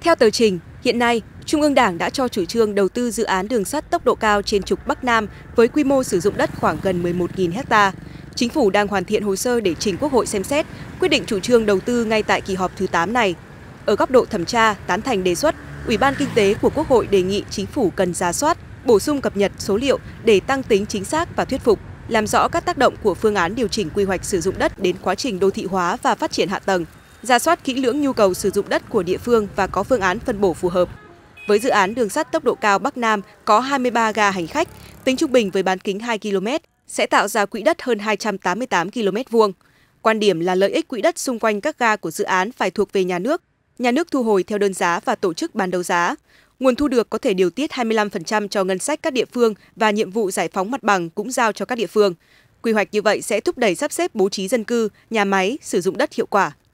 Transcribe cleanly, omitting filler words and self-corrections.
Theo tờ trình, hiện nay, Trung ương Đảng đã cho chủ trương đầu tư dự án đường sắt tốc độ cao trên trục Bắc Nam với quy mô sử dụng đất khoảng gần 11.000 ha. Chính phủ đang hoàn thiện hồ sơ để trình Quốc hội xem xét, quyết định chủ trương đầu tư ngay tại kỳ họp thứ 8 này. Ở góc độ thẩm tra, tán thành đề xuất, Ủy ban Kinh tế của Quốc hội đề nghị Chính phủ cần rà soát, bổ sung cập nhật số liệu để tăng tính chính xác và thuyết phục, làm rõ các tác động của phương án điều chỉnh quy hoạch sử dụng đất đến quá trình đô thị hóa và phát triển hạ tầng, rà soát kỹ lưỡng nhu cầu sử dụng đất của địa phương và có phương án phân bổ phù hợp. Với dự án đường sắt tốc độ cao Bắc Nam có 23 ga hành khách, tính trung bình với bán kính 2 km, sẽ tạo ra quỹ đất hơn 288 km². Quan điểm là lợi ích quỹ đất xung quanh các ga của dự án phải thuộc về nhà nước thu hồi theo đơn giá và tổ chức bán đấu giá. Nguồn thu được có thể điều tiết 25% cho ngân sách các địa phương và nhiệm vụ giải phóng mặt bằng cũng giao cho các địa phương. Quy hoạch như vậy sẽ thúc đẩy sắp xếp bố trí dân cư, nhà máy, sử dụng đất hiệu quả.